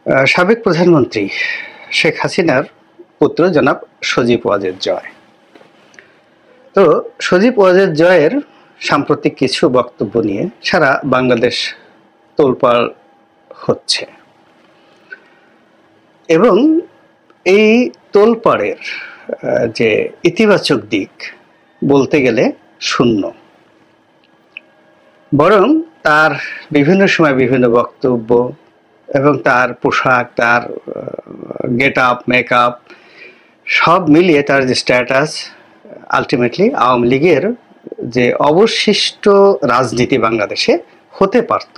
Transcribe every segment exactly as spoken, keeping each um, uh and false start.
আহ, সাবেক প্রধানমন্ত্রী শেখ হাসিনার পুত্র জনাব সজীব ওয়াজেদ জয়। তো সজীব ওয়াজেদ জয়ের সাম্প্রতিক কিছু বক্তব্য নিয়ে সারা বাংলাদেশ তোলপাড় হচ্ছে এবং এই তোলপাড়ের আহ, যে ইতিবাচক দিক বলতে গেলে শূন্য, বরং তার বিভিন্ন সময় বিভিন্ন বক্তব্য এবং তার পোশাক, তার গেট আপ, মেকআপ সব মিলিয়ে তার যে স্ট্যাটাস, আলটিমেটলি আওয়ামী লীগের যে অবশিষ্ট রাজনীতি বাংলাদেশে হতে পারত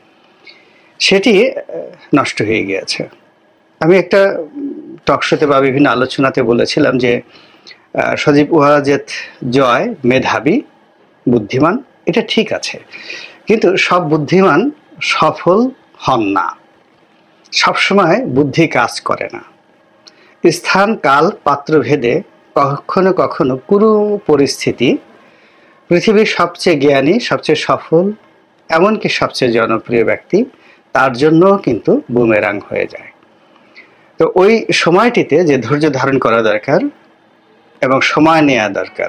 সেটি নষ্ট হয়ে গিয়েছে। আমি একটা টকশোতে বা বিভিন্ন আলোচনাতে বলেছিলাম যে সজীব ওয়াজেদ জয় মেধাবী, বুদ্ধিমান, এটা ঠিক আছে, কিন্তু সব বুদ্ধিমান সফল হন না, সবসময় বুদ্ধি কাজ করে না। স্থান, কাল, পাত্র ভেদে কখনো কখনো পুরো পরিস্থিতি পৃথিবীর সবচেয়ে জ্ঞানী, সবচেয়ে সফল, এমনকি সবচেয়ে জনপ্রিয় ব্যক্তি তার জন্য কিন্তু বুমেরাং হয়ে যায়। তো ওই সময়টিতে যে ধৈর্য ধারণ করা দরকার এবং সময় নেওয়া দরকার,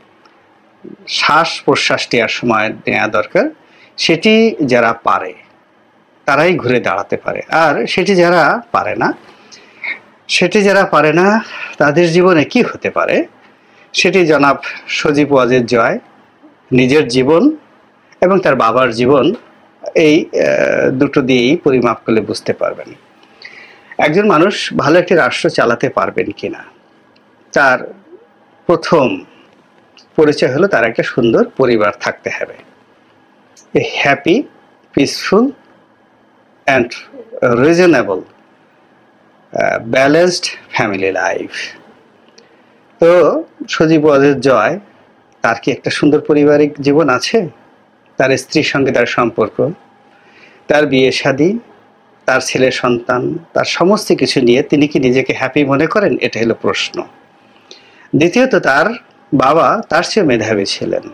শ্বাস প্রশ্বাস নেওয়ার সময় নেওয়া দরকার, সেটি যারা পারে তারাই ঘুরে দাঁড়াতে পারে। আর সেটি যারা পারে না সেটি যারা পারে না তাদের জীবনে কি হতে পারে সেটি জনাব সজীব ওয়াজেদ জয় নিজের জীবন এবং তার বাবার জীবন, এই দুটো দিয়েই পরিমাপ করলে বুঝতে পারবেন একজন মানুষ ভালো একটি রাষ্ট্র চালাতে পারবেন কিনা। তার প্রথম পরিচয় হলো তার একটা সুন্দর পরিবার থাকতে হবে, a happy, peaceful and reasonable balanced family life. তো সজীব ওয়াজেদ জয়, তার কি একটা সুন্দর পারিবারিক জীবন আছে? তার স্ত্রীর সঙ্গে তার সম্পর্ক, তার বিয়ে শাদী, তার ছেলে সন্তান, তার সমস্ত কিছু নিয়ে তিনি কি নিজেকে হ্যাপি মনে করেন? এটা হলো প্রশ্ন। দ্বিতীয়ত, তার বাবা তার চেয়ে মেধাবী ছিলেন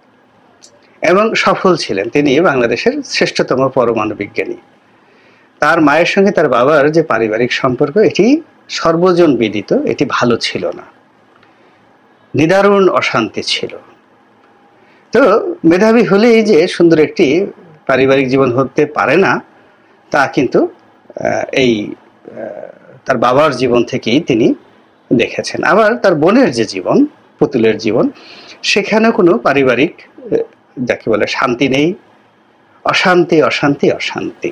এবং সফল ছিলেন, তিনি বাংলাদেশের শ্রেষ্ঠতম পরমাণু বিজ্ঞানী। তার মায়ের সঙ্গে তার বাবার যে পারিবারিক সম্পর্ক, এটি সর্বজন বিদিত, এটি ভালো ছিল না, নিদারুণ অশান্তি ছিল। তো মেধাবী হলেই যে সুন্দর একটি পারিবারিক জীবন হতে পারে না তা কিন্তু এই তার বাবার জীবন থেকেই তিনি দেখেছেন। আবার তার বোনের যে জীবন, পুতুলের জীবন, সেখানেও কোনো পারিবারিক যাকে বলে শান্তি নেই, অশান্তি অশান্তি অশান্তি।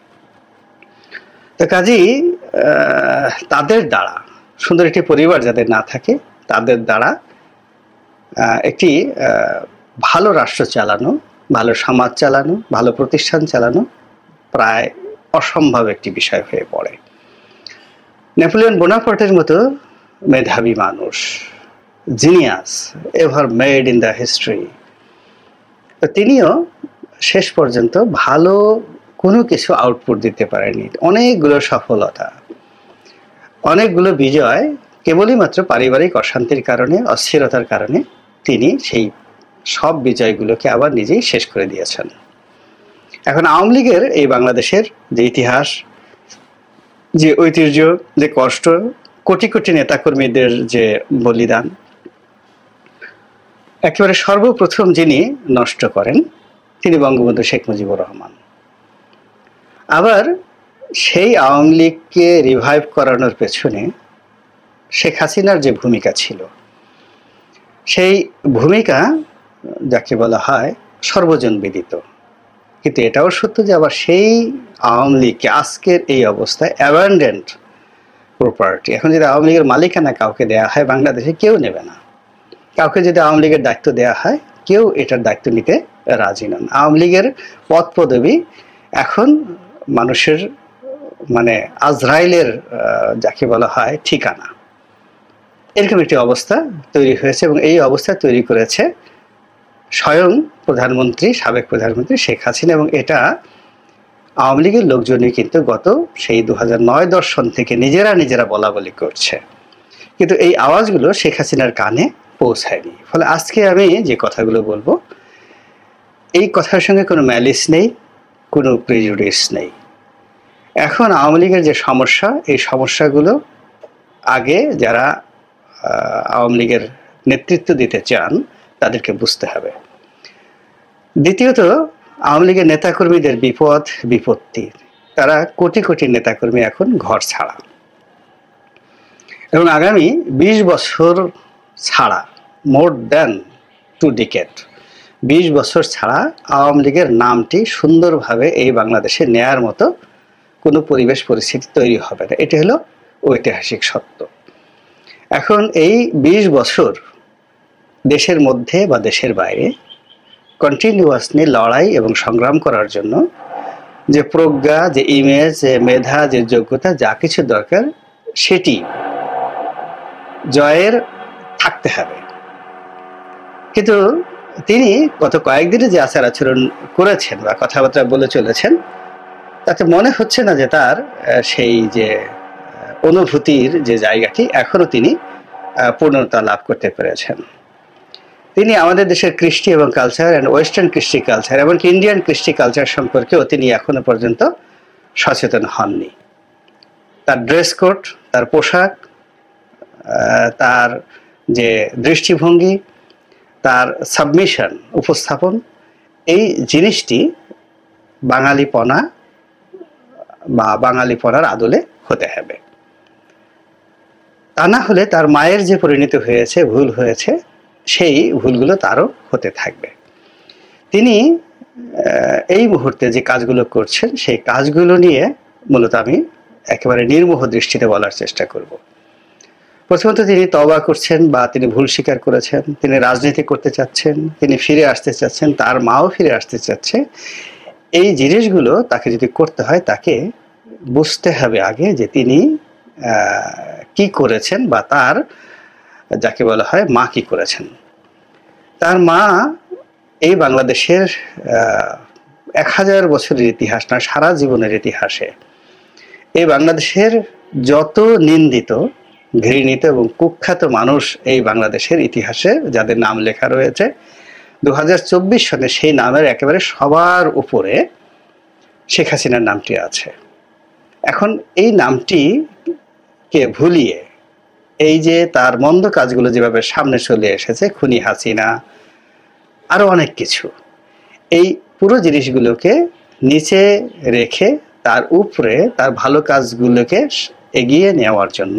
তো কাজেই তাদের দ্বারা সুন্দর একটি পরিবার যাদের না থাকে, তাদের দ্বারা একটি ভালো রাষ্ট্র চালানো, ভালো সমাজ চালানো, ভালো প্রতিষ্ঠান চালানো প্রায় অসম্ভব একটি বিষয় হয়ে পড়ে। নেপোলিয়ন বোনাপার্টের মতো মেধাবী মানুষ, genius ever made in the history, তিনিও শেষ পর্যন্ত ভালো কোনো কিছু আউটপুট দিতে পারেনি। অনেকগুলো সফলতা, অনেকগুলো বিজয় কেবলই মাত্র পারিবারিক অশান্তির কারণে, অস্থিরতার কারণে তিনি সেই সব বিজয়গুলোকে আবার নিজেই শেষ করে দিয়েছেন। এখন আওয়ামী লীগের এই বাংলাদেশের যে ইতিহাস, যে ঐতিহ্য, যে কষ্ট, কোটি কোটি নেতাকর্মীদের যে বলিদান, একেবারে সর্বপ্রথম যিনি নষ্ট করেন তিনি বঙ্গবন্ধু শেখ মুজিবুর রহমান। আবার সেই আওয়ামী লীগকে রিভাইভ করানোর পেছনে শেখ হাসিনার যে ভূমিকা ছিল, সেই ভূমিকা যাকে বলা হয় সর্বজন বিদিত। কিন্তু এটাও সত্য যে আবার সেই আওয়ামী লীগকে আজকের এই অবস্থায় অ্যাবান্ডেন্ড প্রপার্টি, এখন যদি আওয়ামী লীগের মালিকানা কাউকে দেওয়া হয় বাংলাদেশে, কেউ নেবে না। কাউকে যদি আওয়ামী লীগের দায়িত্ব দেওয়া হয়, কেউ এটার দায়িত্ব নিতে রাজি নন। আওয়ামী লীগের পদ পদবি এখন মানুষের মানে আজরাইলের যাকে বলা হয় ঠিকানা, এরকম একটি অবস্থা তৈরি হয়েছে এবং এই অবস্থা তৈরি করেছে স্বয়ং প্রধানমন্ত্রী, সাবেক প্রধানমন্ত্রী শেখ হাসিনা। এবং এটা আওয়ামী লীগের লোকজনই কিন্তু গত সেই দু হাজার নয় দশ সন থেকে নিজেরা নিজেরা বলা বলি করছে, কিন্তু এই আওয়াজগুলো শেখ হাসিনার কানে পৌঁছায়নি। ফলে আজকে আমি যে কথাগুলো বলবো, এই কথার সঙ্গে কোনো ম্যালিস নেই, কোনো প্রেজুডিস নেই। এখন আওয়ামী লীগের যে সমস্যা, এই সমস্যাগুলো আগে যারা আওয়ামী লীগের নেতৃত্ব দিতে চান তাদেরকে বুঝতে হবে। দ্বিতীয়ত, আওয়ামী লীগের নেতাকর্মীদের বিপদ বিপত্তি, তারা কোটি কোটি নেতাকর্মী এখন ঘর ছাড়া, এবং আগামী বিশ বছর ছাড়া, মোর দ্যান টু ডিকেড, বিশ বছর ছাড়া আওয়ামী লীগের নামটি সুন্দরভাবে এই বাংলাদেশে নেয়ার মতো কোনো পরিবেশ পরিস্থিতি তৈরি হবে না। এটি হলো ঐতিহাসিক সত্য। এখন এই বিশ বছর দেশের মধ্যে বা দেশের বাইরে কন্টিনিউয়াসলি লড়াই এবং সংগ্রাম করার জন্য যে প্রজ্ঞা, যে ইমেজ, যে মেধা, যে যোগ্যতা, যা কিছু দরকার সেটি জয়ের থাকতে হবে। কিন্তু তিনি গত কয়েকদিনে যে আচার আচরণ করেছেন বা কথাবার্তা বলে চলেছেন, তাতে মনে হচ্ছে না যে তার সেই যে অনুভূতির যে জায়গাটি এখনো তিনি পূর্ণতা লাভ করতে পেরেছেন। তিনি আমাদের দেশের কৃষ্টি এবং কালচার অ্যান্ড ওয়েস্টার্ন কৃষ্টি কালচার, এমনকি ইন্ডিয়ান কৃষ্টি কালচার সম্পর্কেও তিনি এখনো পর্যন্ত সচেতন হননি। তার ড্রেস কোড, তার পোশাক, তার যে দৃষ্টিভঙ্গি, তার সাবমিশন, উপস্থাপন, এই জিনিসটি বাঙালিপনা বা বাঙালিপনার আদলে হতে হবে। তা না হলে তার মায়ের যে পরিণতি হয়েছে, ভুল হয়েছে, সেই ভুলগুলো তারও হতে থাকবে। তিনি এই মুহূর্তে যে কাজগুলো করছেন, সেই কাজগুলো নিয়ে মূলত আমি একেবারে নির্মোহ দৃষ্টিতে বলার চেষ্টা করব। প্রথমত, তিনি তওবা করছেন বা তিনি ভুল স্বীকার করেছেন, তিনি রাজনীতি করতে চাচ্ছেন, তিনি ফিরে আসতে চাচ্ছেন, তার মাও ফিরে আসতে চাচ্ছে। এই জিনিসগুলো তাকে যদি করতে হয়, তাকে বুঝতে হবে আগে যে তিনি কি করেছেন বা তার যাকে বলা হয় মা কি করেছেন। তার মা এই বাংলাদেশের এক হাজার বছরের ইতিহাস না, সারা জীবনের ইতিহাসে এই বাংলাদেশের যত নিন্দিত, ঘৃণিত এবং কুখ্যাত মানুষ এই বাংলাদেশের ইতিহাসে যাদের নাম লেখা রয়েছে, দু হাজার চব্বিশ সনে সেই নামের একেবারে সবার উপরে শেখ হাসিনার নামটি আছে। এখন এই নামটিকে ভুলিয়ে এই যে তার মন্দ কাজগুলো যেভাবে সামনে চলে এসেছে, খুনি হাসিনা, আরো অনেক কিছু, এই পুরো জিনিসগুলোকে নিচে রেখে তার উপরে তার ভালো কাজগুলোকে এগিয়ে নেওয়ার জন্য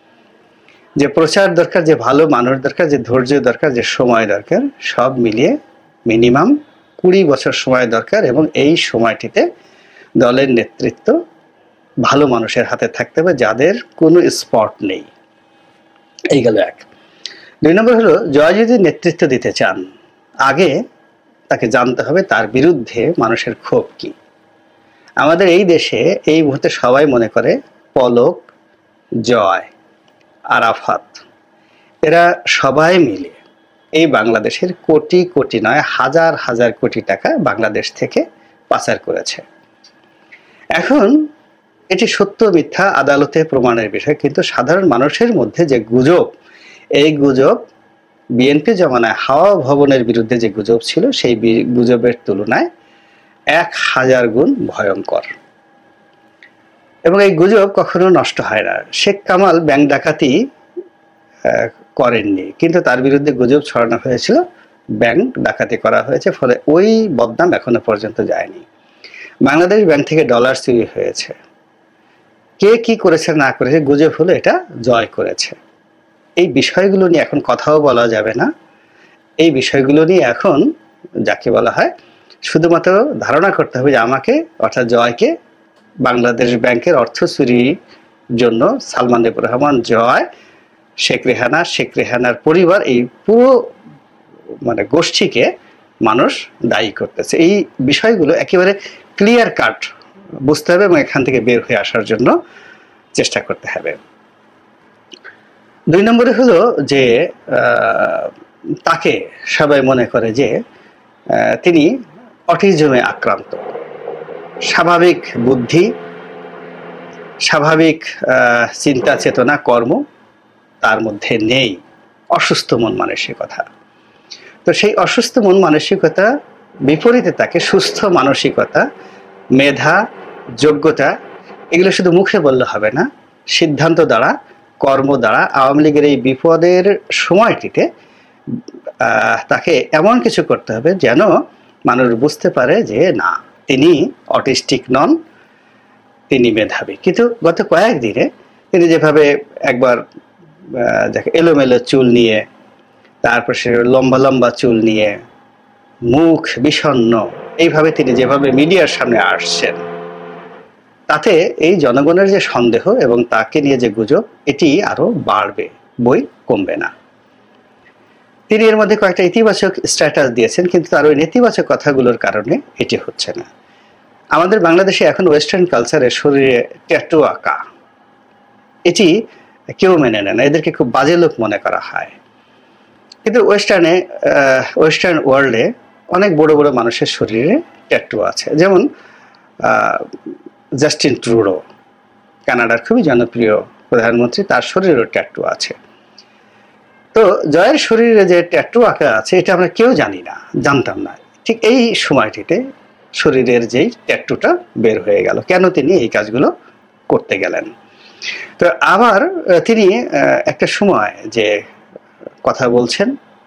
যে প্রচার দরকার, যে ভালো মানুষ দরকার, যে ধৈর্য দরকার, যে সময় দরকার, সব মিলিয়ে মিনিমাম কুড়ি বছর সময় দরকার। এবং এই সময়টিতে দলের নেতৃত্ব ভালো মানুষের হাতে থাকতে হবে, যাদের কোনো স্পট নেই। এই গেল এক। দুই নম্বর হলো, জয় যদি নেতৃত্ব দিতে চান, আগে তাকে জানতে হবে তার বিরুদ্ধে মানুষের ক্ষোভ কি। আমাদের এই দেশে এই মুহূর্তে সবাই মনে করে পলক, জয়, আরাফাত, এরা সবাই মিলে এই বাংলাদেশের কোটি কোটি নয় হাজার হাজার কোটি টাকা বাংলাদেশ থেকে পাচার করেছে। এখন এটি সত্য মিথ্যা আদালতে প্রমাণের বিষয়, কিন্তু সাধারণ মানুষের মধ্যে যে গুজব, এই গুজব বিএনপি জমানায় হাওয়া ভবনের বিরুদ্ধে যে গুজব ছিল, সেই গুজবের তুলনায় এক হাজার গুণ ভয়ঙ্কর। এবং এই গুজব কখনো নষ্ট হয় না। শেখ কামাল ব্যাংক ডাকাতি করেননি, কিন্তু তার বিরুদ্ধে গুজব ছড়ানো হয়েছিল ব্যাংক ডাকাতি করা হয়েছে, ফলে ওই বদনাম এখনো পর্যন্ত যায়নি। বাংলাদেশ ব্যাংক থেকে ডলার চুরি হয়েছে, কে কি করেছে না করেছে, গুজব হলো এটা জয় করেছে। এই বিষয়গুলো নিয়ে এখন কথাও বলা যাবে না। এই বিষয়গুলো নিয়ে এখন যাকে বলা হয় শুধুমাত্র ধারণা করতে হবে যে আমাকে, অর্থাৎ জয়কে, বাংলাদেশ ব্যাংকের অর্থ চুরির জন্য সালমান এফ রহমান, জয়, শেখ রেহানা, শেখ রেহানার পরিবার, এই পুরো মানে গোষ্ঠীকে মানুষ দায়ী করতেছে। এই বিষয়গুলো একেবারে ক্লিয়ার কাট বুঝতে হবে এবং এখান থেকে বের হয়ে আসার জন্য চেষ্টা করতে হবে। দুই নম্বরে হলো যে তাকে সবাই মনে করে যে তিনি অটিজমে আক্রান্ত, স্বাভাবিক বুদ্ধি, স্বাভাবিক চিন্তা চেতনা কর্ম তার মধ্যে নেই, অসুস্থ মন মানসিকতা। তো সেই অসুস্থ মন মানসিকতা বিপরীতে তাকে সুস্থ মানসিকতা, মেধা, যোগ্যতা, এগুলো শুধু মুখে বললে হবে না, সিদ্ধান্ত দ্বারা, কর্ম দ্বারা আওয়ামী লীগের এই বিপদের সময়টিতে তাকে এমন কিছু করতে হবে যেন মানুষ বুঝতে পারে যে না, তিনি অটিস্টিক নন, তিনি মেধাবী। কিন্তু গত কয়েকদিনে তিনি যেভাবে একবার এলোমেলো চুল নিয়ে, তারপর সে লম্বা লম্বা চুল নিয়ে, মুখ বিষণ্ণ, এইভাবে তিনি যেভাবে মিডিয়ার সামনে আসছেন, তাতে এই জনগণের যে সন্দেহ এবং তাকে নিয়ে যে গুজব, এটি আরো বাড়বে, বই কমবে না। তিনি এর মধ্যে কয়েকটা ইতিবাচক স্ট্যাটাস দিয়েছেন, কিন্তু তার ওই নেতিবাচক কথাগুলোর কারণে এটি হচ্ছে না। আমাদের বাংলাদেশে এখন ওয়েস্টার্ন কালচারে শরীরে ট্যাটু আঁকা, এটি কেউ মেনে নেয় না, এদেরকে খুব বাজে লোক মনে করা হয়। কিন্তু ওয়েস্টার্নে ওয়েস্টার্ন ওয়ার্ল্ডে অনেক বড় বড় মানুষের শরীরে ট্যাটু আছে। যেমন জাস্টিন ট্রুডো, কানাডার খুবই জনপ্রিয় প্রধানমন্ত্রী, তার শরীরেও ট্যাটু আছে। তো জয়ের শরীরে যে ট্যাটু আঁকা আছে এটা আমরা কেউ জানি না, জানতাম না। ঠিক এই সময়টিতে শরীরের যেই ট্যাটুটা বের হয়ে গেল, কেন তিনি এই কাজগুলো করতে গেলেন? তো আবার তিনি একটা সময় যে কথা বলছেন,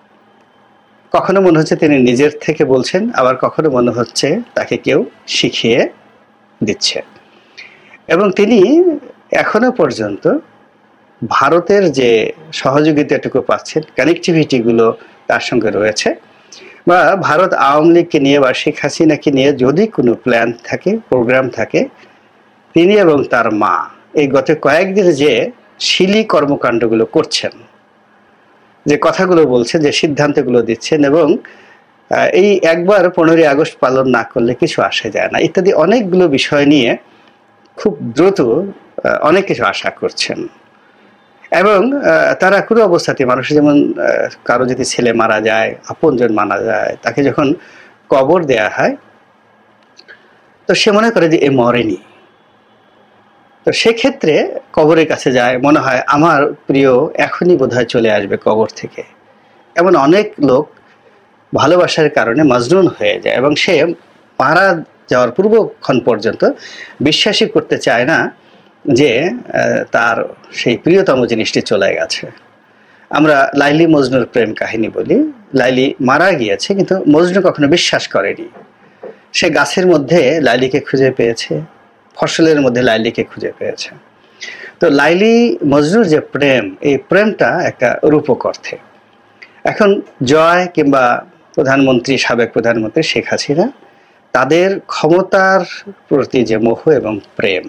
কখনো মনে হচ্ছে তিনি নিজের থেকে বলছেন, আবার কখনো মনে হচ্ছে তাকে কেউ শিখিয়ে দিচ্ছে। এবং তিনি এখনো পর্যন্ত ভারতের যে সহযোগিতাটুকু পাচ্ছেন, কানেক্টিভিটিগুলো তার সঙ্গে রয়েছে, বা ভারত আওয়ামী লীগকে নিয়ে বা শেখ হাসিনাকে নিয়ে যদি কোনো প্ল্যান থাকে, প্রোগ্রাম থাকে, তিনি এবং তার মা এই গত কয়েকদিন যে শিলি কর্মকাণ্ডগুলো করছেন, যে কথাগুলো বলছেন, যে সিদ্ধান্তগুলো দিচ্ছেন, এবং এই একবার পনেরোই আগস্ট পালন না করলে কিছু আসে যায় না ইত্যাদি অনেকগুলো বিষয় নিয়ে খুব দ্রুত অনেক কিছু আশা করছেন। এবং তারা কোনো অবস্থাতে, মানুষের যেমন কারো যদি ছেলে মারা যায়, আপনজন মারা যায়, তাকে যখন কবর দেয়া হয় তো সে মনে করে যে এ মরেনি। তো সেক্ষেত্রে কবরের কাছে যায়, মনে হয় আমার প্রিয় এখনই বোধহয় চলে আসবে কবর থেকে। এমন অনেক লোক ভালোবাসার কারণে মজনুন হয়ে যায় এবং সে মারা যাওয়ার পূর্বক্ষণ পর্যন্ত বিশ্বাসই করতে চায় না যে তার সেই প্রিয়তম জিনিসটি চলে গেছে। আমরা লাইলি মজনুর প্রেম কাহিনী বলি, লাইলি মারা গিয়েছে কিন্তু মজনু কখনো বিশ্বাস করেনি। সে গাছের মধ্যে লাইলিকে খুঁজে পেয়েছে, ফসলের মধ্যে লাইলিকে খুঁজে পেয়েছে। তো লাইলি মজনুর যে প্রেম, এই প্রেমটা একটা রূপক অর্থে। এখন জয় কিংবা প্রধানমন্ত্রী, সাবেক প্রধানমন্ত্রী শেখ হাসিনা, তাদের ক্ষমতার প্রতি যে মোহ এবং প্রেম,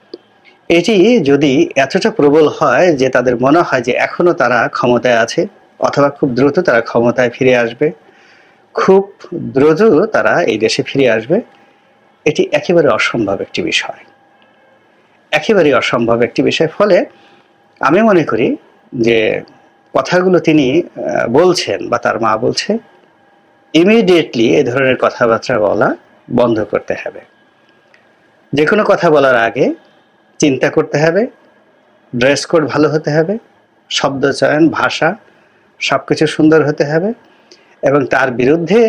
এটি যদি এতটা প্রবল হয় যে তাদের মনে হয় যে এখনো তারা ক্ষমতায় আছে, অথবা খুব দ্রুত তারা ক্ষমতায় ফিরে আসবে, খুব দ্রুত তারা এই দেশে ফিরে আসবে, এটি একেবারে অসম্ভব একটি বিষয়, একেবারে অসম্ভব একটি বিষয়। ফলে আমি মনে করি যে কথাগুলো তিনি বলছেন বা তার মা বলছে, ইমিডিয়েটলি এই ধরনের কথাবার্তা বলা বন্ধ করতে হবে। যে কোনো কথা বলার আগে চিন্তা করতে হবে, ড্রেস কোড ভালো হতে হবে, শব্দ চয়ন, ভাষা সব কিছু সুন্দর হতে হবে, এবং তার বিরুদ্ধে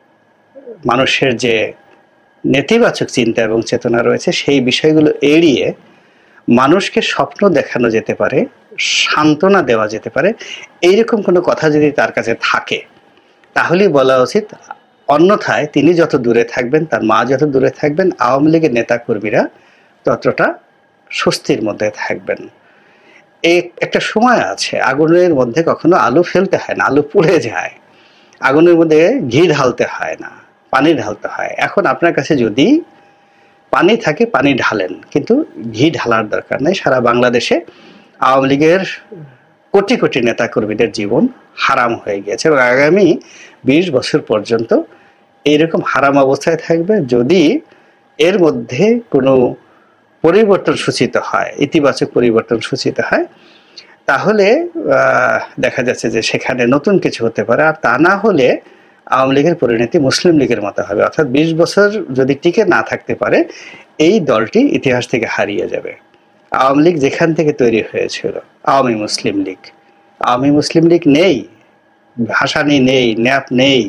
মানুষের যে নেতিবাচক চিন্তা এবং চেতনা রয়েছে সেই বিষয়গুলো এড়িয়ে মানুষকে স্বপ্ন দেখানো যেতে পারে, সান্ত্বনা দেওয়া যেতে পারে, এইরকম কোনো কথা যদি তার কাছে থাকে তাহলেই বলা উচিত। অন্যথায় তিনি যত দূরে থাকবেন, তার মা যত দূরে থাকবেন, আওয়ামী লীগের নেতাকর্মীরা ততটা স্বস্তির মধ্যে থাকবেন। এই একটা সময় আছে, আগুনের মধ্যে কখনো আলু ফেলতে হয় না, আলু পুড়ে যায়। আগুনের মধ্যে ঘি ঢালতে হয় না, পানি ঢালতে হয়। এখন আপনার কাছে যদি পানি থাকে, পানি ঢালেন, কিন্তু ঘি ঢালার দরকার নেই। সারা বাংলাদেশে আওয়ামী লীগের কোটি কোটি নেতাকর্মীদের জীবন হারাম হয়ে গেছে এবং আগামী বিশ বছর পর্যন্ত এইরকম হারাম অবস্থায় থাকবে যদি এর মধ্যে কোনো পরিবর্তন সূচিত হয়, ইতিবাচক পরিবর্তন সূচিত হয়, তাহলে দেখা যাচ্ছে যে সেখানে নতুন কিছু হতে পারে। আর তা না হলে আওয়ামী লীগের পরিণতি মুসলিম লীগের মতো হবে, অর্থাৎ বিশ বছর যদি টিকে না থাকতে পারে এই দলটি ইতিহাস থেকে হারিয়ে যাবে। আওয়ামী লীগ যেখান থেকে তৈরি হয়েছিল, আওয়ামী মুসলিম লীগ, আওয়ামী মুসলিম লীগ নেই, ভাসানী নেই, ন্যাপ নেই।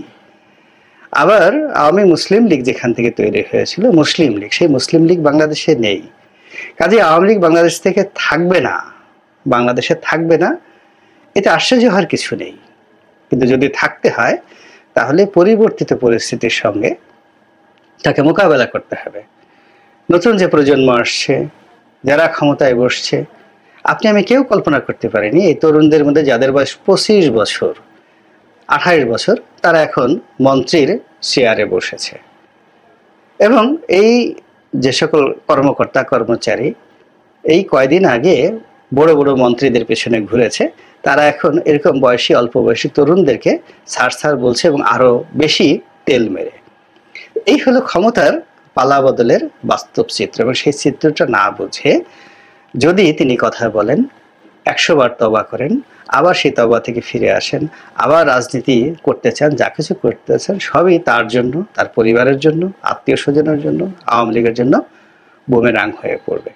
আবার আওয়ামী মুসলিম লীগ যেখান থেকে তৈরি হয়েছিল মুসলিম লীগ, সেই মুসলিম লীগ বাংলাদেশে নেই। কাজে আওয়ামী লীগ বাংলাদেশ থেকে থাকবে না, বাংলাদেশে থাকবে না, এটা আশ্চর্য হওয়ার কিছু নেই। কিন্তু যদি থাকতে হয় তাহলে পরিবর্তিত পরিস্থিতির সঙ্গে তাকে মোকাবেলা করতে হবে। নতুন যে প্রজন্ম আসছে, যারা ক্ষমতায় বসছে, আপনি আমি কেউ কল্পনা করতে পারিনি এই তরুণদের মধ্যে যাদের বয়স পঁচিশ বছর, আঠাইশ বছর, তারা এখন মন্ত্রীর চেয়ারে বসেছে। এবং এই যে সকল কর্মকর্তা কর্মচারী এই কয়দিন আগে বড় বড় মন্ত্রীদের পেছনে ঘুরেছে, তারা এখন এরকম বয়সী অল্প বয়সী তরুণদেরকে ছাড় ছাড় বলছে, এবং আরো বেশি তেল মেরে। এই হলো ক্ষমতার পালা বদলের বাস্তব চিত্র। এবং সেই চিত্রটা না বুঝে যদি তিনি কথা বলেন, একশো বার তওবা করেন, আবার সেই তওবা থেকে ফিরে আসেন, আবার রাজনীতি করতে চান, যা কিছু করতে চান সবই তার জন্য, তার পরিবারের জন্য, আত্মীয় স্বজনের জন্য, আওয়ামী লীগের জন্য বুমেরাং হয়ে পড়বে।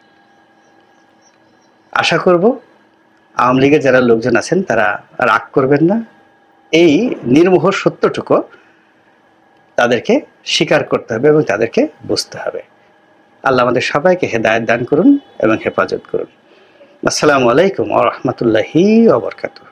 আশা করব আওয়ামী লীগের যারা লোকজন আছেন তারা রাগ করবেন না। এই নির্মোহ সত্যটুকু তাদেরকে স্বীকার করতে হবে এবং তাদেরকে বুঝতে হবে। আল্লাহ আমাদের সবাইকে হেদায়েত দান করুন এবং হেফাজত করুন। আসসালামু আলাইকুম ওয়া রাহমাতুল্লাহি ওয়া বারাকাতুহু।